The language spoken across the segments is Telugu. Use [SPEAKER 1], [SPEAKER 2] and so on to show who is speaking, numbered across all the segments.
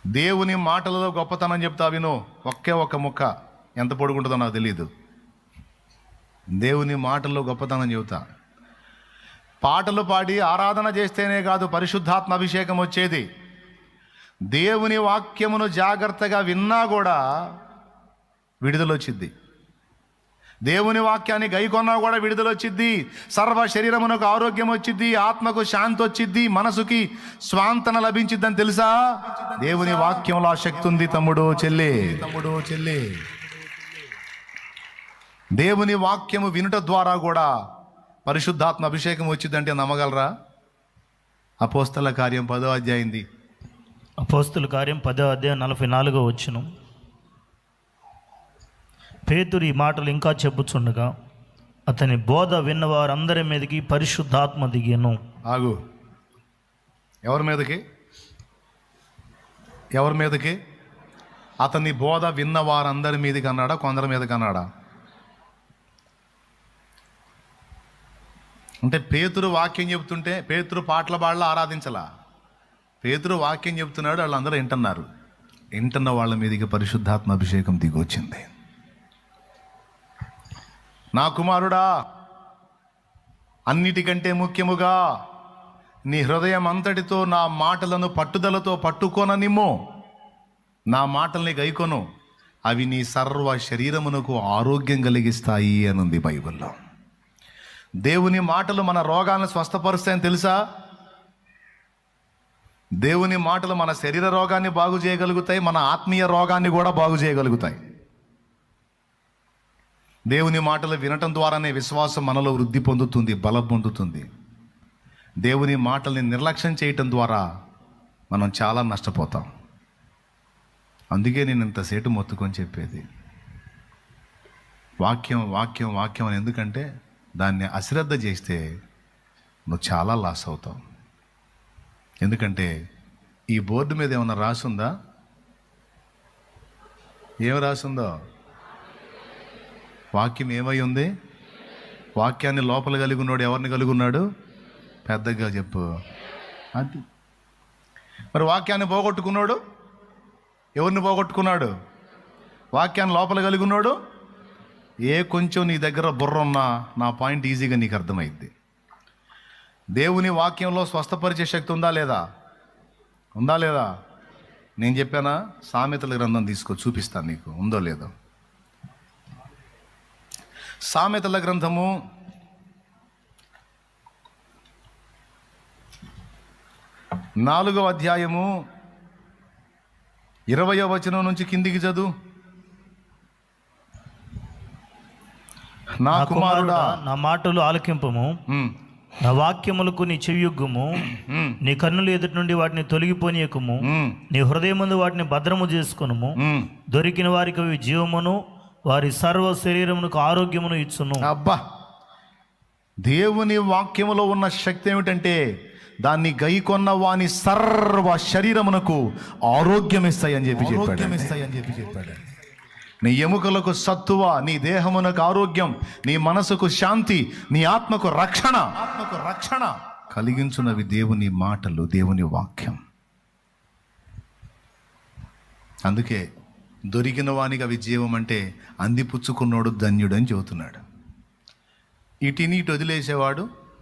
[SPEAKER 1] దేవుని మాటలలో గొప్పతనం చెప్తా విను. ఒకే ఒక్క ముక్క ఎంత పొడుగుంటుందో నాకు తెలియదు. దేవుని మాటల్లో గొప్పతనం చెబుతా. పాటలు పాడి ఆరాధన చేస్తేనే కాదు పరిశుద్ధాత్మ అభిషేకం వచ్చేది. దేవుని వాక్యమును జాగ్రత్తగా విన్నా కూడా విడుదల వచ్చిద్ది. దేవుని వాక్యాన్ని గైకొన్నా కూడా విడుదల వచ్చిద్ది. సర్వ శరీరమునకు ఆరోగ్యం వచ్చిద్ది, ఆత్మకు శాంతి వచ్చిద్ది, మనసుకి స్వాంతన లభించిద్దని తెలుసా? దేవుని వాక్యంలో ఆ శక్తి ఉంది తమ్ముడు చెల్లి. దేవుని వాక్యము వినుట ద్వారా కూడా పరిశుద్ధాత్మ అభిషేకం వచ్చిందంటే నమ్మగలరా? అపోస్తల కార్యం 10వ అధ్యాయం.
[SPEAKER 2] అపోస్తల కార్యం 10వ అధ్యాయం 44వ వచనం. పేతురు ఈ మాటలు ఇంకా చెప్పుచుండగా అతని బోధ విన్న వారందరి మీదకి పరిశుద్ధాత్మ దిగెను.
[SPEAKER 1] ఆగు, ఎవరి మీదకి? అతని బోధ విన్న వారందరి మీదకి అన్నాడా, కొందరి మీదకి అన్నాడా? అంటే పేతురు వాక్యం చెబుతుంటే పేతురు పాటల బాళ్ళ ఆరాధించలా. పేతురు వాక్యం చెబుతున్నాడు, వాళ్ళందరూ వింటున్నారు. వింటున్న వాళ్ళ మీదకి పరిశుద్ధాత్మ అభిషేకం దిగి వచ్చింది. నా కుమారుడా, అన్నిటికంటే ముఖ్యముగా నీ హృదయం అంతటితో నా మాటలను పట్టుదలతో పట్టుకోననిమ్ము. నా మాటల్ని గైకొను, అవి నీ సర్వ శరీరమునకు ఆరోగ్యం కలిగిస్తాయి అని ఉంది బైబిల్లో. దేవుని మాటలు మన రోగాలను స్వస్థపరుస్తాయని తెలుసా? దేవుని మాటలు మన శరీర రోగాన్ని బాగు చేయగలుగుతాయి, మన ఆత్మీయ రోగాన్ని కూడా బాగు చేయగలుగుతాయి. దేవుని మాటలు వినటం ద్వారానే విశ్వాసం మనలో వృద్ధి పొందుతుంది, బలం పొందుతుంది. దేవుని మాటల్ని నిర్లక్ష్యం చేయటం ద్వారా మనం చాలా నష్టపోతాం. అందుకే నేను ఇంతసేటు మొత్తుకొని చెప్పేది వాక్యం వాక్యం వాక్యం అని. ఎందుకంటే దాన్ని అశ్రద్ధ చేస్తే నువ్వు చాలా లాస్ అవుతావు. ఎందుకంటే ఈ బోర్డు మీద ఏమన్నా రాసుందా? ఏం రాసుందో? వాక్యం ఏమై ఉంది? వాక్యాన్ని లోపల కలిగి ఉన్నాడు. ఎవరిని కలిగి ఉన్నాడు? పెద్దగా చెప్పు. అది మరి వాక్యాన్ని పోగొట్టుకున్నాడు. ఎవరిని పోగొట్టుకున్నాడు? వాక్యాన్ని లోపల కలిగి ఉన్నాడు. కొంచెం నీ దగ్గర బుర్ర ఉన్నా నా పాయింట్ ఈజీగా నీకు అర్థమైద్ది. దేవుని వాక్యంలో స్వస్థపరిచే శక్తి ఉందా లేదా? నేను చెప్పానా? సామెతల గ్రంథం తీసుకో, చూపిస్తాను నీకు ఉందో లేదో. సామెతల గ్రంథము 4వ అధ్యాయము 20వ వచనం నుంచి కిందికి చదువు. నా కుమారుడా,
[SPEAKER 2] నా మాటలు ఆలకింపము, నా వాక్యములకు నీ చెవియొగ్గుము. నీ కన్నులు ఎదుటి నుండి వాటిని తొలగిపోనీయకుము. నీ హృదయమందు వాటిని భద్రము చేసుకొనుము. దొరికిన వారికి అవి జీవమును, వారి సర్వ శరీరమునకు ఆరోగ్యమును ఇచ్చును.
[SPEAKER 1] అబ్బా, దేవుని వాక్యములో ఉన్న శక్తి ఏమిటంటే దాన్ని గైకొన్న వాని సర్వ శరీరమునకు ఆరోగ్యం ఇస్తాయని చెప్పి చెప్పాడు. నీ ఎముకలకు సత్తువ, నీ దేహమునకు ఆరోగ్యం, నీ మనసుకు శాంతి, నీ ఆత్మకు రక్షణ కలిగించున్నవి దేవుని మాటలు, దేవుని వాక్యం. అందుకే దొరికిన వానికి అవి జీవం అంటే అందిపుచ్చుకున్నాడు ధన్యుడు అని చెబుతున్నాడు. ఇటు వదిలేసేవాడు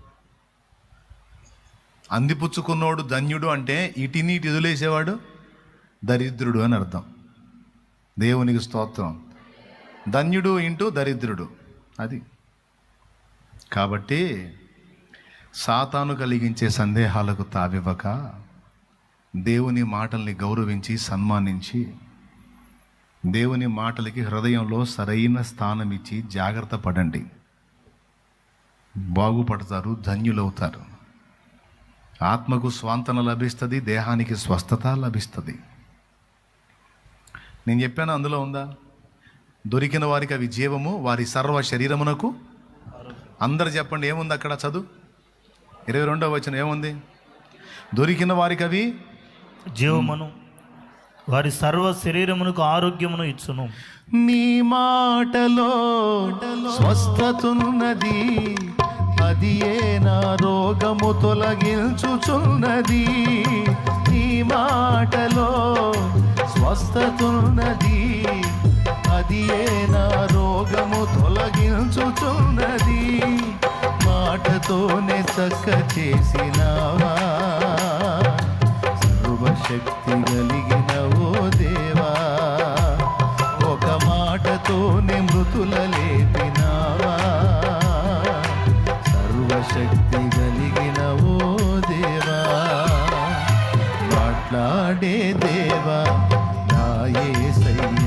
[SPEAKER 1] అందిపుచ్చుకున్నోడు ధన్యుడు అంటే ఇటు వదిలేసేవాడు దరిద్రుడు అని అర్థం. దేవునికి స్తోత్రం. ధన్యుడు ఇంటూ దరిద్రుడు అది. కాబట్టి సాతాను కలిగించే సందేహాలకు తావివ్వక దేవుని మాటల్ని గౌరవించి సన్మానించి దేవుని మాటలకి హృదయంలో సరైన స్థానం ఇచ్చి జాగ్రత్త పడండి. బాగుపడతారు, ధన్యులవుతారు. ఆత్మకు స్వాంతన లభిస్తుంది, దేహానికి స్వస్థత లభిస్తుంది. నేను చెప్పాను, అందులో ఉందా? దొరికిన వారికి అవి జీవము, వారి సర్వ శరీరమునకు. అందరు చెప్పండి ఏముంది అక్కడ? చదువు 22వ వచనం ఏముంది? దొరికిన వారికి అవి
[SPEAKER 2] జీవమును, వారి సర్వ శరీరమునకు ఆరోగ్యమును ఇచ్చును.
[SPEAKER 1] నీ మాటలో స్వస్థతున్నది, అది నా రోగము తొలగించుచున్నది. నీ మాటలో స్వస్థతున్నది, అది ఏ నా రోగము తొలగించుచున్నది. మాటతోనే చక్క చేసినావా, సర్వశక్తి కలిగిన ఓ దేవా. ఒక మాటతోనే మృతుల లేపినావా, సర్వశక్తి కలిగిన ఓ దేవా. మాట్లాడే దేవా నా యేసయ్యా,